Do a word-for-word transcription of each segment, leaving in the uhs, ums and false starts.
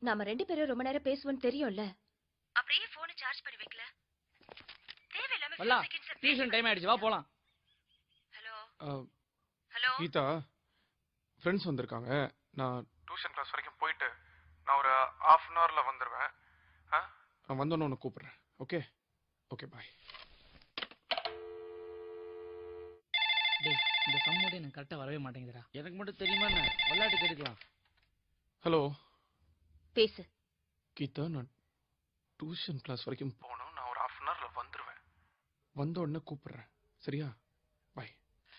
நாம ரெண்டு பேரும் ரொம்ப நேரம் பேசுவோம்னு தெரியும்ல. அப்படியே போனை சார்ஜ் பண்ணி வைக்கல. தேவையில்லாம வல்லா டியூஷன் டைம் ஆயிடுச்சு, வா போலாம். ஹலோ ஹலோ கீதா, ஃப்ரெண்ட்ஸ் வந்திருக்காங்க. நான் டியூஷன் கிளாஸ் வரைக்கும் போயிட்டு நான் ஒரு ஹாஃப் அன் ஹவர்ல வந்துடுவேன். நான் வந்தோன்னு உன்னை கூப்பிடுறேன். Okay okay bye. டேய், இந்த சம்மோட எனக்கு கரெக்டா வரவே மாட்டேங்குதுடா. எனக்கு மட்டும் தெரியுமா என்ன? விளையாட்டு கேட்டுக்கலாம். ஹலோ பேசு. கீதா, நான் டியூஷன் கிளாஸ் வரைக்கும் போகணும். நான் ஒரு ஹாஃப் அன் ஹவர்ல வந்துடுவேன். வந்த உடனே கூப்பிடுறேன், சரியா? பாய்.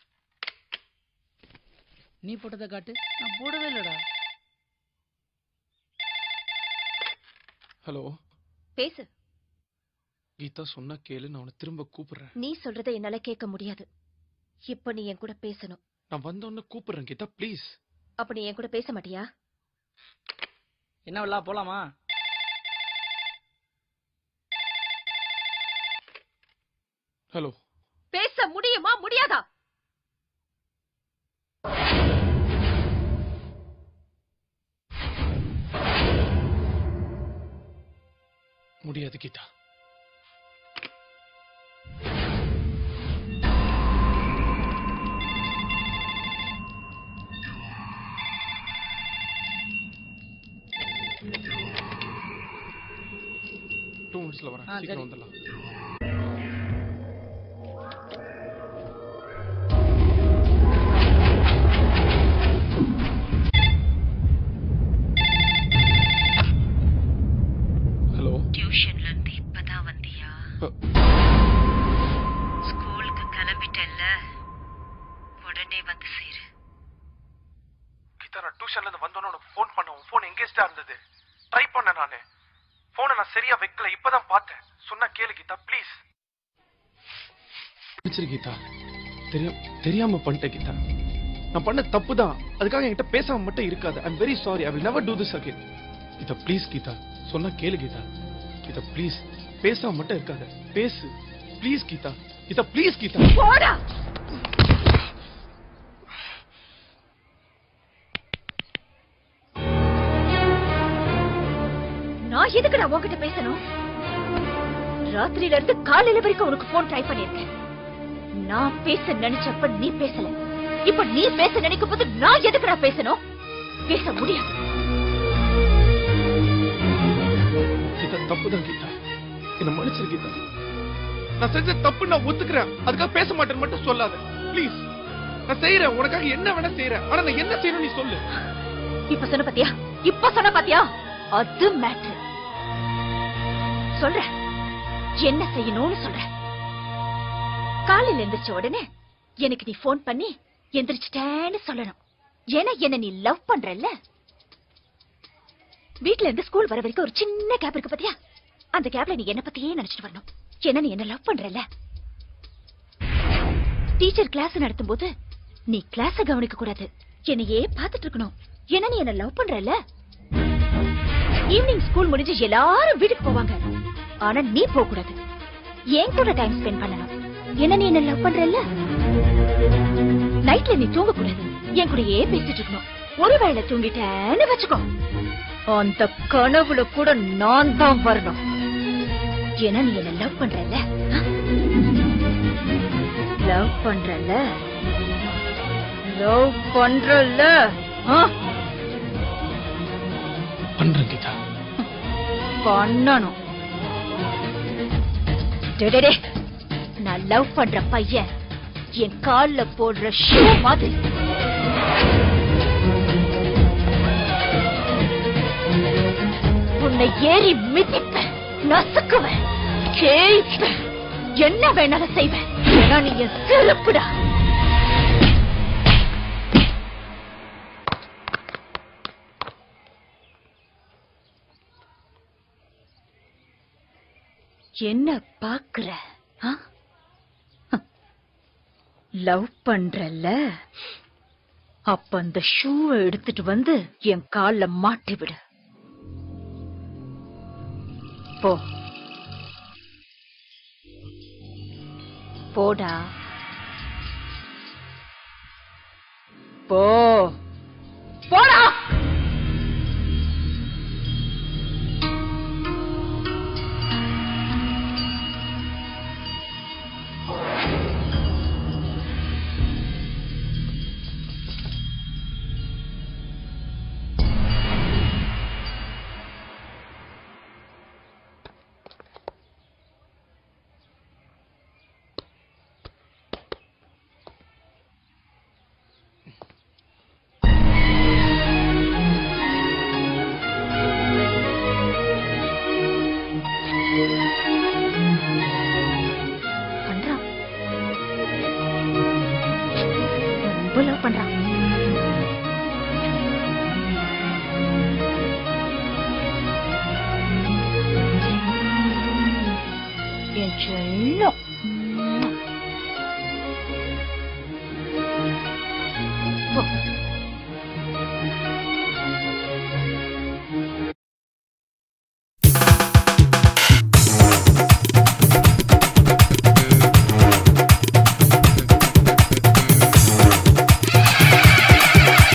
நீ போட்டதை காட்டு. நான் போடவே இல்லடா. ஹலோ பேசு. கீதா, சொன்னா கேளு, நான் உன்னை திரும்ப கூப்பிடுறேன். நீ சொல்றதை என்னால கேட்க முடியாது. இப்ப நீ என் கூட பேசணும். நான் வந்த உடனே கூப்பிடுறேன் கீதா, ப்ளீஸ். அப்ப நீ என் கூட பேச மாட்டியா? என்ன வல்லா, போலாமா? ஹலோ. பேச முடியுமா முடியாதா? முடியாது கீதா. டூ மினிட்ஸ்ல வரேன், சீக்கிரம் வந்துடலாம். ஹலோ. டியூஷன்ல இருந்து இப்பதான் வந்தியா? ஸ்கூலுக்கு கிளம்பிட்டல்ல, உடனே வந்து சேரு. கீதா, நான் டியூஷன்ல இருந்து வந்தோன்னு உனக்கு ஃபோன் பண்ண, உன் ஃபோன் எங்கேஜ்டா இருந்தது. ட்ரை பண்ண நானு. போனை நான் சரியா வைக்கல, இப்பதான் பார்த்தேன். சொன்னா கேளு கீதா, ப்ளீஸ். கீதா, தெரியாம தெரியாம பண்ணிட்டேன் கீதா. நான் பண்ண தப்பு தான். அதுக்காக என்கிட்ட பேசாம மட்டும் இருக்காது. I am very sorry. I will never do this again. Geetha please Geetha, சொன்னா கேளு கீதா. கீதா ப்ளீஸ், பேசாம மட்டும் இருக்காத, பேசு ப்ளீஸ் கீதா. கீதா ப்ளீஸ் கீதா. போடா. நான் எதுக்குடா உன்கிட்ட பேசணும்? ராத்திரியில இருந்து காலையில வரைக்கும் உனக்கு போன் ட்ரை பண்ணிருக்கேன். நான் பேச நினைச்சப்ப நீ பேசல. இப்ப நீ பேச நினைக்கும் போது நான் எதுக்குடா பேசணும்? பேச முடியாது. கீதா, தப்புதான் கீதா, என்ன மன்னிச்சிரு கீதா. நான் செஞ்ச தப்பு நான் ஒத்துக்கிறேன். அதுக்காக பேச மாட்டேன்னு மட்டும் சொல்லாத ப்ளீஸ். நான் செய்யறேன், உனக்காக என்ன வேணா செய்யறேன். ஆனா நான் என்ன செய்யணும் நீ சொல்லு. இப்ப சொன்ன பாத்தியா? இப்ப சொன்ன பாத்தியா? அது மேட்டர். சொல்ற என்ன செய்யணும்னு சொல்ற. காலையில எந்திரிச்ச உடனே எனக்கு நீ போன் பண்ணி எந்திரிச்சிட்டேன்னு சொல்லணும். ஏன்னா என்ன நீ லவ் பண்றல்ல. வீட்டுல இருந்து ஸ்கூல் வர வரைக்கும் ஒரு சின்ன கேப் இருக்கு பாத்தியா? அந்த கேப்ல நீ என்ன பத்தியே நினைச்சிட்டு வரணும். ஏன்னா நீ என்ன லவ் பண்றல்ல. டீச்சர் கிளாஸ் நடத்தும் போது நீ கிளாஸ கவனிக்க கூடாது, என்னையே பாத்துட்டு இருக்கணும். ஏன்னா நீ என்ன லவ் பண்றல்ல. ஈவினிங் ஸ்கூல் முடிஞ்சு எல்லாரும் வீட்டுக்கு போவாங்க, ஆனா நீ போக கூடாது. என் கூட டைம் ஸ்பெண்ட் பண்ணணும். என்ன நீ என்ன லவ் பண்றல்ல. நைட்ல நீ தூங்க கூடாது, என் கூடயே பேசிட்டு இருக்கணும். ஒருவேளை தூங்கிட்டேன்னு வச்சுக்கோ, அந்த கனவுல கூட நான் தான் வரணும். ஏன்னா நீ என்ன லவ் பண்றல்ல. லவ் பண்றல்ல லவ் பண்றல்ல பண்றேன் கீதா. பண்ணணும். நான் லவ் பண்ற பையன் என் கால்ல போடுற ஷூ மாதிரி. உன்னை ஏறி மிதிப்பேன், நசுக்குவேன், கேய்ப்பேன், என்ன வேணாலும் செய்வேன். ஏன்னா நீ என் செருப்புடா. என்ன பாக்குற? லவ் பண்றல்ல, அப்ப அந்த ஷூவை எடுத்துட்டு வந்து என் கால்ல மாட்டி விடு. போ போடா, போ போடா. future